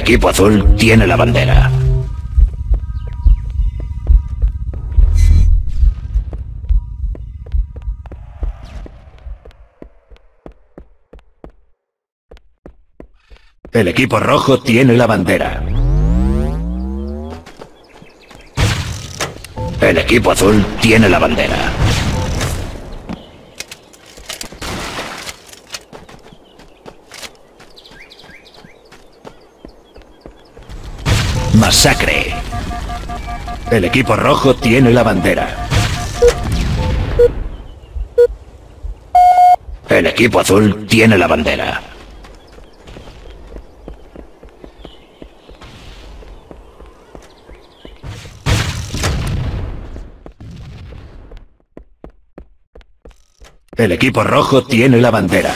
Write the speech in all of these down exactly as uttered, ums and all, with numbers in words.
equipo azul tiene la bandera. El equipo rojo tiene la bandera. El equipo azul tiene la bandera. Masacre. El equipo rojo tiene la bandera. El equipo azul tiene la bandera. El equipo rojo tiene la bandera.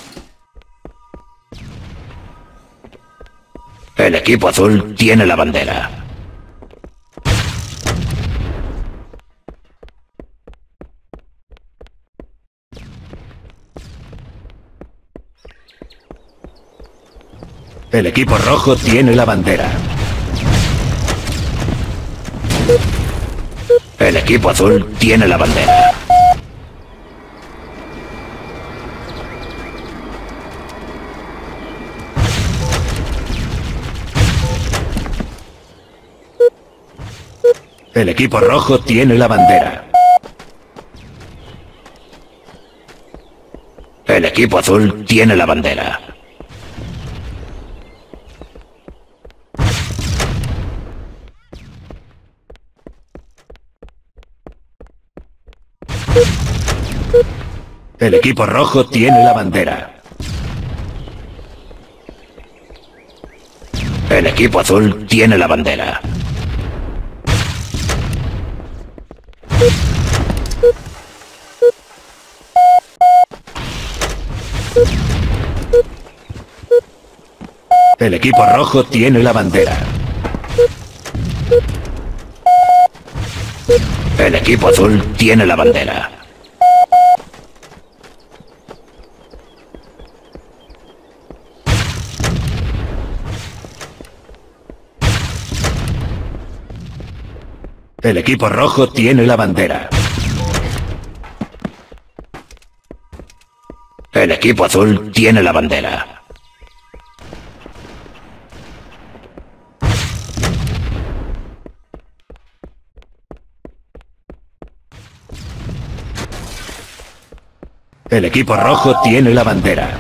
El equipo azul tiene la bandera. El equipo rojo tiene la bandera. El equipo azul tiene la bandera. El equipo rojo tiene la bandera. El equipo azul tiene la bandera. El equipo rojo tiene la bandera. El equipo azul tiene la bandera. El equipo rojo tiene la bandera. El equipo azul tiene la bandera. El equipo rojo tiene la bandera. El equipo azul tiene la bandera. El equipo rojo tiene la bandera.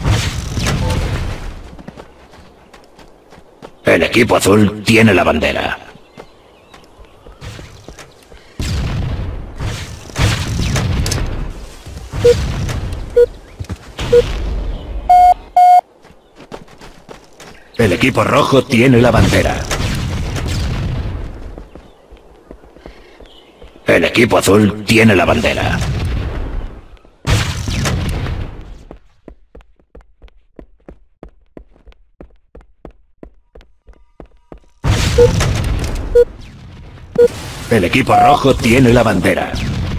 El equipo azul tiene la bandera. El equipo rojo tiene la bandera. El equipo azul tiene la bandera. El equipo rojo tiene la bandera.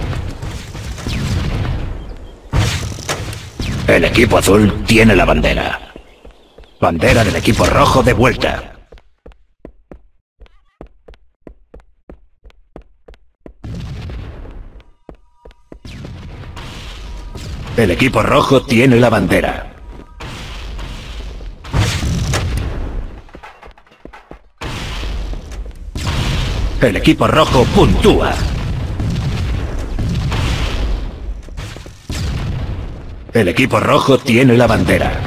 El equipo azul tiene la bandera. Bandera del equipo rojo de vuelta. El equipo rojo tiene la bandera. El equipo rojo puntúa. El equipo rojo tiene la bandera.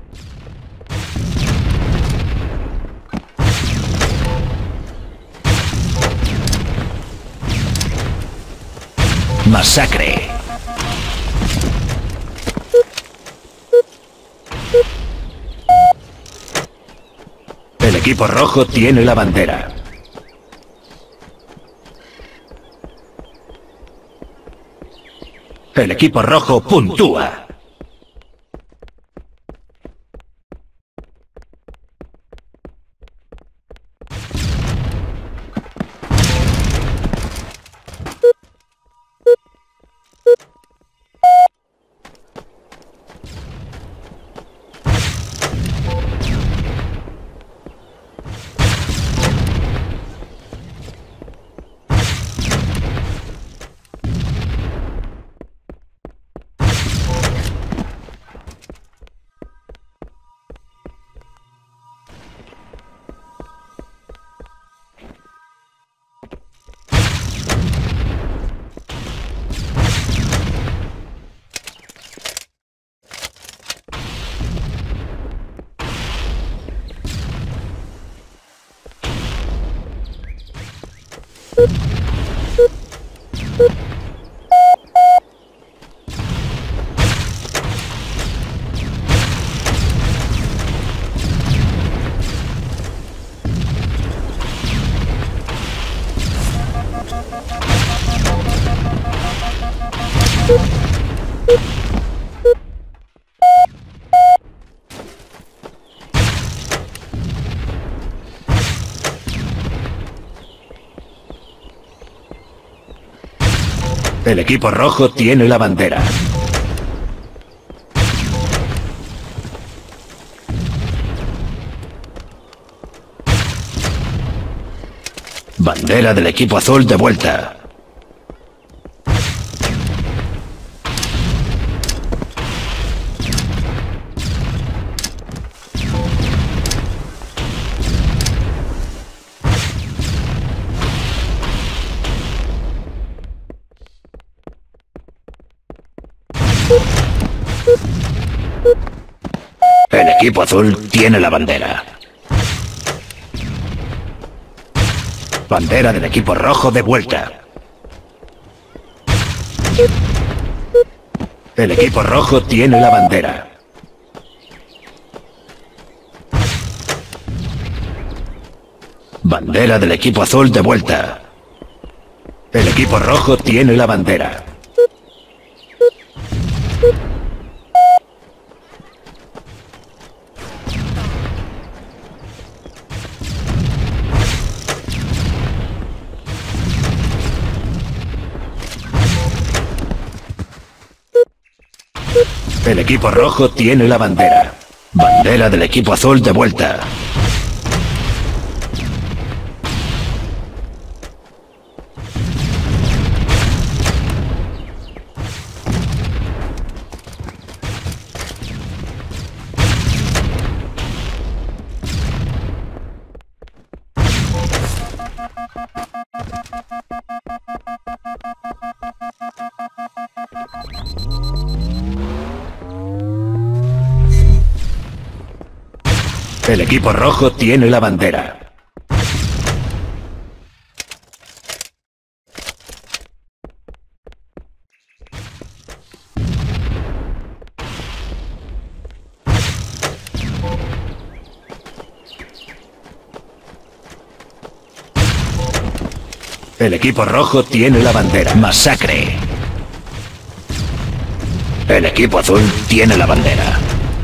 Masacre. El equipo rojo tiene la bandera. El equipo rojo puntúa. El equipo rojo tiene la bandera. Bandera del equipo azul de vuelta. El equipo azul tiene la bandera. Bandera del equipo rojo de vuelta. El equipo rojo tiene la bandera. Bandera del equipo azul de vuelta. El equipo rojo tiene la bandera. El equipo rojo tiene la bandera. Bandera del equipo azul de vuelta. El equipo rojo tiene la bandera. El equipo rojo tiene la bandera. Masacre. El equipo azul tiene la bandera.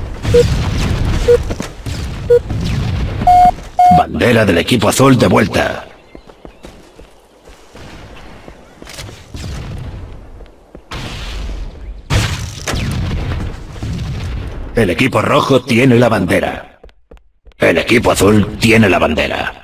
Bandera del equipo azul de vuelta. El equipo rojo tiene la bandera. El equipo azul tiene la bandera.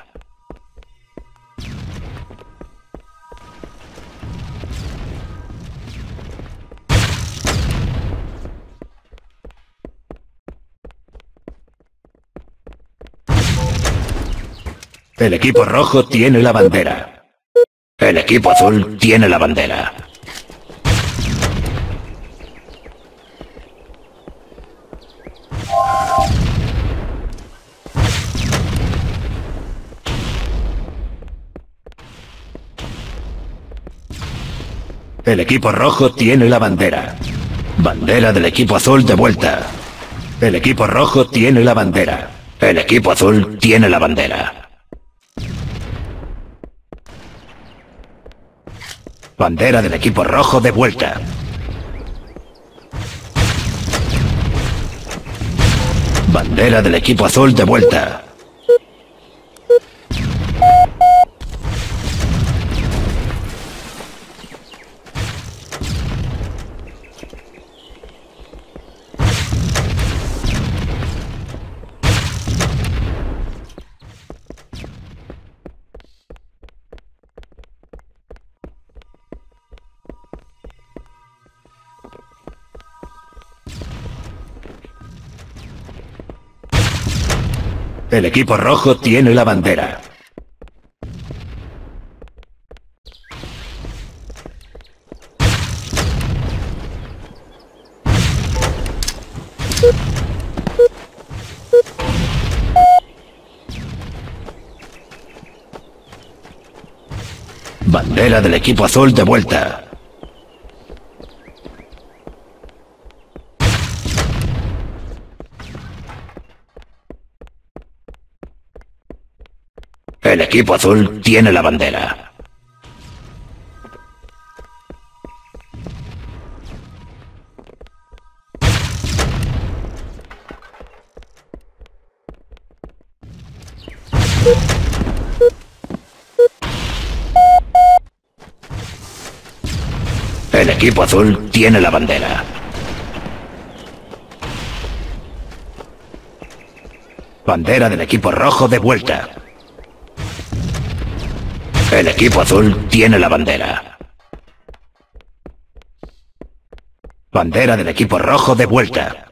El equipo rojo tiene la bandera. El equipo azul tiene la bandera. El equipo rojo tiene la bandera. Bandera del equipo azul de vuelta. El equipo rojo tiene la bandera. El equipo azul tiene la bandera. Bandera del equipo rojo de vuelta. Bandera del equipo azul de vuelta. El equipo rojo tiene la bandera. Bandera del equipo azul de vuelta. El equipo azul tiene la bandera. El equipo azul tiene la bandera. Bandera del equipo rojo de vuelta. El equipo azul tiene la bandera. Bandera del equipo rojo de vuelta.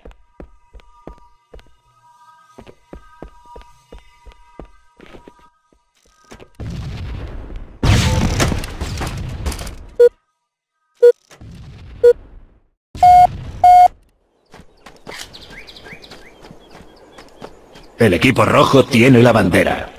El equipo rojo tiene la bandera.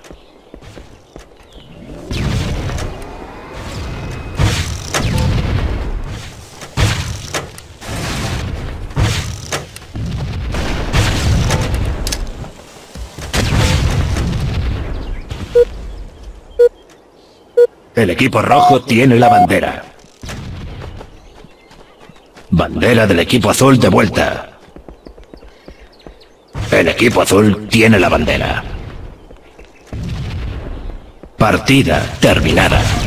El equipo rojo tiene la bandera. Bandera del equipo azul de vuelta. El equipo azul tiene la bandera. Partida terminada.